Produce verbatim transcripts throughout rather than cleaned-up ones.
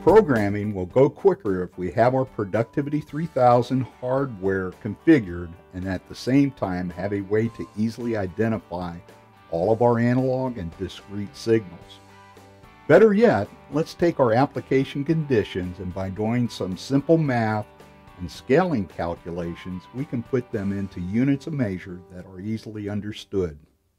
programming will go quicker if we have our Productivity three thousand hardware configured and at the same time have a way to easily identify all of our analog and discrete signals. Better yet, let's take our application conditions and by doing some simple math and scaling calculations, we can put them into units of measure that are easily understood.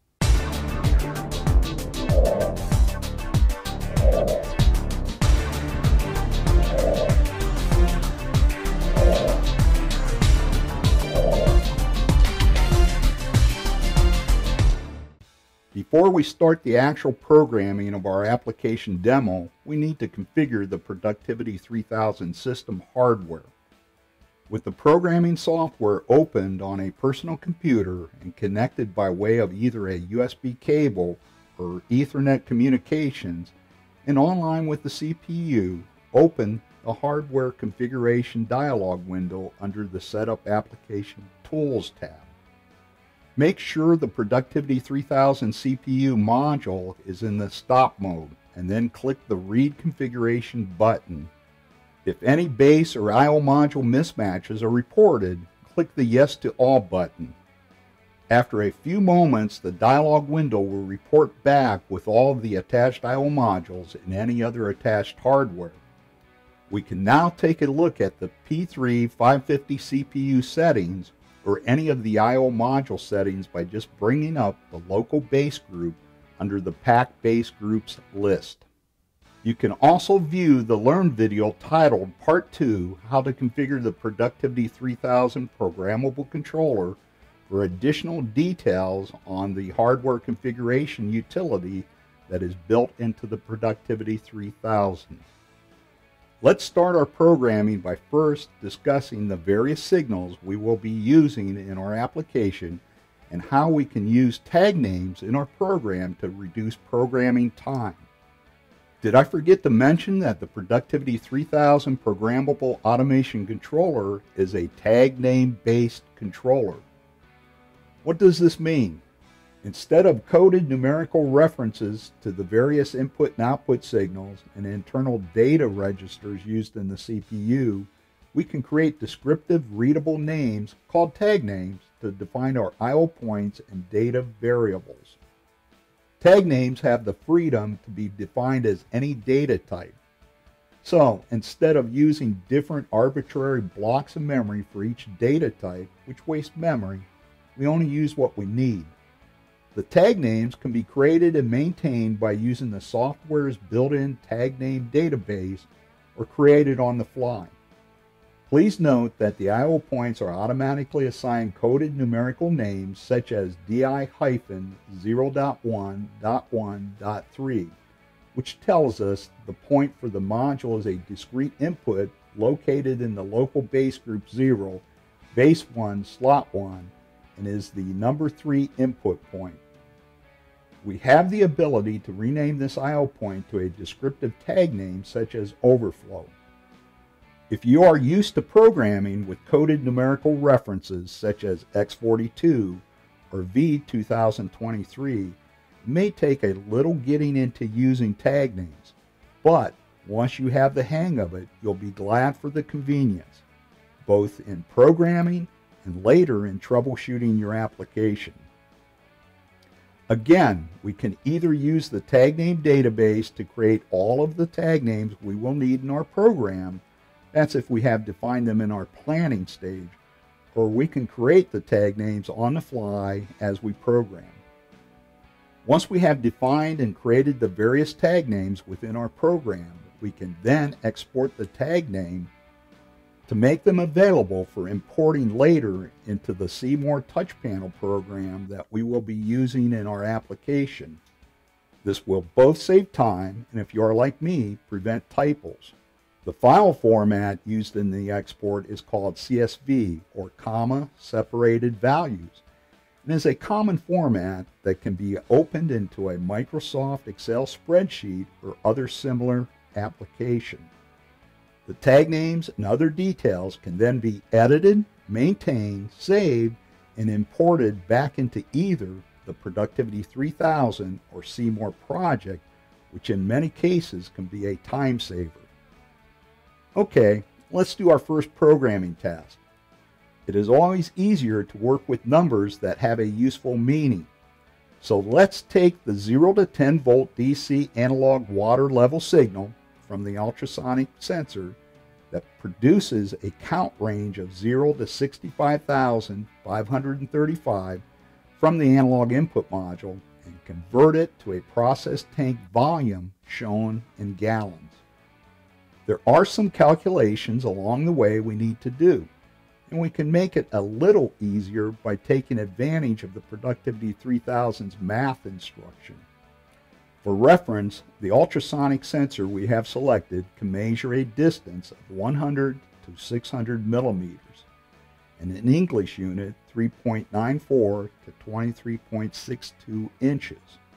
Before we start the actual programming of our application demo, we need to configure the Productivity three thousand system hardware. With the programming software opened on a personal computer and connected by way of either a U S B cable or Ethernet communications and online with the C P U, open the Hardware Configuration dialog window under the Setup Application Tools tab. Make sure the Productivity three thousand C P U module is in the stop mode and then click the Read Configuration button. If any base or I O module mismatches are reported, click the Yes to All button. After a few moments, the dialog window will report back with all of the attached I O modules and any other attached hardware. We can now take a look at the P three five fifty C P U settings or any of the I O module settings by just bringing up the local base group under the Pack Base Groups list. You can also view the Learn video titled Part two, How to Configure the Productivity three thousand Programmable Controller for additional details on the hardware configuration utility that is built into the Productivity three thousand. Let's start our programming by first discussing the various signals we will be using in our application and how we can use tag names in our program to reduce programming time. Did I forget to mention that the Productivity three thousand Programmable Automation Controller is a tag name based controller? What does this mean? Instead of coded numerical references to the various input and output signals and internal data registers used in the C P U, we can create descriptive readable names called tag names to define our I O points and data variables. Tag names have the freedom to be defined as any data type. So instead of using different arbitrary blocks of memory for each data type, which waste memory, we only use what we need. The tag names can be created and maintained by using the software's built-in tag name database or created on the fly. Please note that the I O points are automatically assigned coded numerical names such as D I zero dot one dot one dot three, which tells us the point for the module is a discrete input located in the local base group zero, base one, slot one, and is the number three input point. We have the ability to rename this I O point to a descriptive tag name such as overflow. If you are used to programming with coded numerical references such as X forty-two or V two thousand twenty-three, it may take a little getting into using tag names, but once you have the hang of it, you'll be glad for the convenience, both in programming and later in troubleshooting your application. Again, we can either use the tag name database to create all of the tag names we will need in our program, that's if we have defined them in our planning stage, or we can create the tag names on the fly as we program. Once we have defined and created the various tag names within our program, we can then export the tag name to make them available for importing later into the See More Touch Panel program that we will be using in our application. This will both save time and, if you are like me, prevent typos. The file format used in the export is called C S V, or comma separated values, and is a common format that can be opened into a Microsoft Excel spreadsheet or other similar application. The tag names and other details can then be edited, maintained, saved, and imported back into either the Productivity three thousand or See More project, which in many cases can be a time saver. Okay, let's do our first programming task. It is always easier to work with numbers that have a useful meaning. So let's take the zero to ten volt D C analog water level signal from the ultrasonic sensor that produces a count range of zero to sixty-five thousand five hundred thirty-five from the analog input module and convert it to a process tank volume shown in gallons. There are some calculations along the way we need to do, and we can make it a little easier by taking advantage of the Productivity three thousand's math instruction. For reference, the ultrasonic sensor we have selected can measure a distance of one hundred to six hundred millimeters, and in English unit three point nine four to twenty-three point six two inches.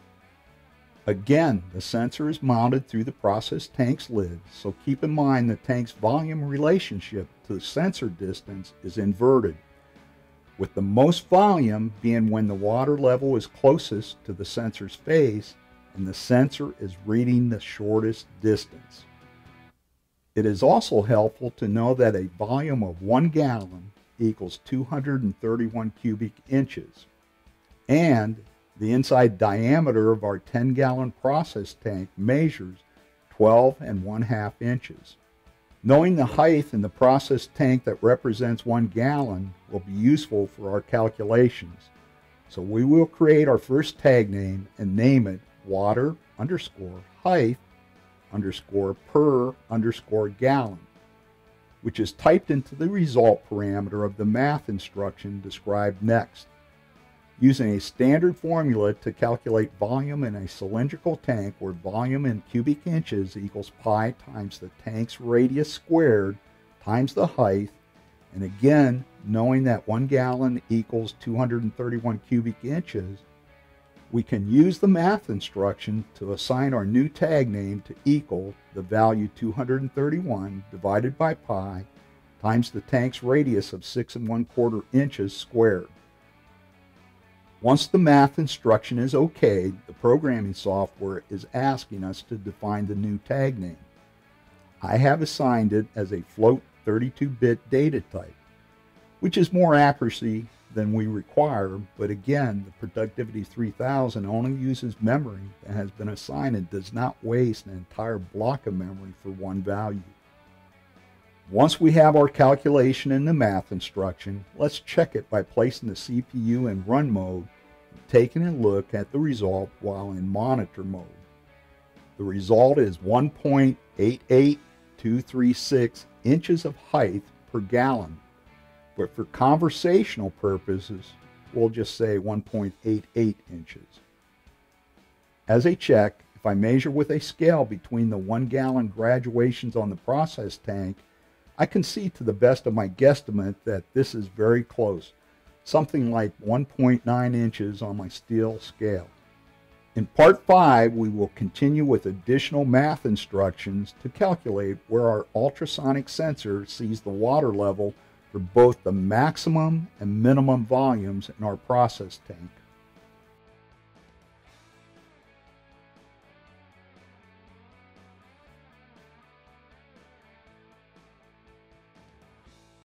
Again, the sensor is mounted through the process tank's lid, so keep in mind the tank's volume relationship to the sensor distance is inverted, with the most volume being when the water level is closest to the sensor's face and the sensor is reading the shortest distance. It is also helpful to know that a volume of one gallon equals two hundred thirty-one cubic inches, and the inside diameter of our ten gallon process tank measures twelve and one half inches. Knowing the height in the process tank that represents one gallon will be useful for our calculations. So we will create our first tag name and name it water underscore height underscore per underscore gallon, which is typed into the result parameter of the math instruction described next. Using a standard formula to calculate volume in a cylindrical tank where volume in cubic inches equals pi times the tank's radius squared times the height, and again knowing that one gallon equals two hundred thirty-one cubic inches, we can use the math instruction to assign our new tag name to equal the value two hundred thirty-one divided by pi times the tank's radius of six and one quarter inches squared. Once the math instruction is okayed, the programming software is asking us to define the new tag name. I have assigned it as a float thirty-two bit data type, which is more accuracy than we require, but again, the Productivity three thousand only uses memory that has been assigned and does not waste an entire block of memory for one value. Once we have our calculation in the math instruction, let's check it by placing the C P U in run mode and taking a look at the result while in monitor mode. The result is one point eight eight two three six inches of height per gallon, but for conversational purposes, we'll just say one point eight eight inches. As a check, if I measure with a scale between the one gallon graduations on the process tank, I can see to the best of my guesstimate that this is very close, something like one point nine inches on my steel scale. In part five, we will continue with additional math instructions to calculate where our ultrasonic sensor sees the water level for both the maximum and minimum volumes in our process tank.